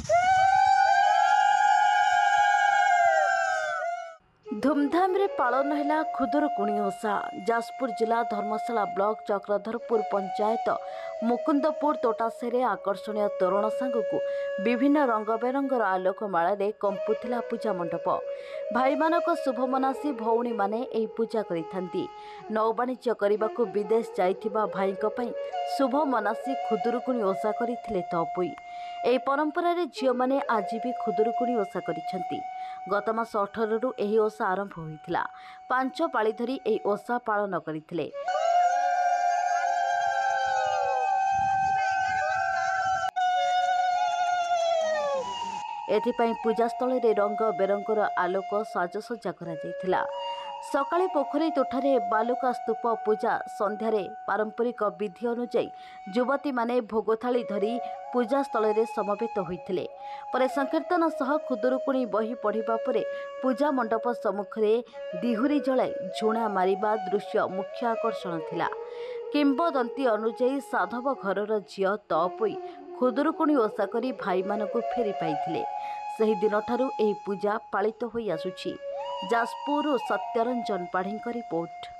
धूमधाम रे पालन है खुदुरुकुणी ओषा। जाजपुर जिला धर्मशाला ब्लॉक चक्रधरपुर पंचायत मुकुंदपुर तोटासाही आकर्षणीय तोरण सांगू विभिन्न रंग बेरंगर आलोकमाल कंपुला पूजा मंडप। भाई मानक शुभ मनासी भौणी माने एही पूजा करिथांती। नौवाणिज्य करने को विदेश जाइथिबा भाईक पई शुभ मनासी खुदुरुकुणी ओषा करिथिले तपोई। एही परंपरा रे झियो माने आज भी खुदुरुकुणी ओषा करिसेंती। गत मास 18 रु एही ओषा आरंभ होइथिला। 5 पाଳି धरी एही ओषा पालन करिथिले। एथिपाई पूजास्थल रे रंग बेरंगर आलोक साजसज्जा करा जायथिला। सकाळे पोखरी तोठारे बालुका स्तूप पूजा, संध्यारे पारंपरिक विधि अनुଯାयी युवती माने भोगथाली धरी पूजास्थल रे समवेत होइथिले। परे संकीर्तन सह खुदुरुकुणी बही पढ़िबा परे पूजा मंडप सम्मुखरे दिहुरी जलाई झुणा मारिबा दृश्य मुख्य आकर्षण थिला। किंबदंती अनुଯାयी साधव घरर झियो तपोई खुदुरुकुणी ओषा करी भाई मानकु फेरी पाइथिले। सही दिन ठारू एही पूजा पालित होई आसुछि। जाजपुर सत्यरंजन पाढ़ी रिपोर्ट।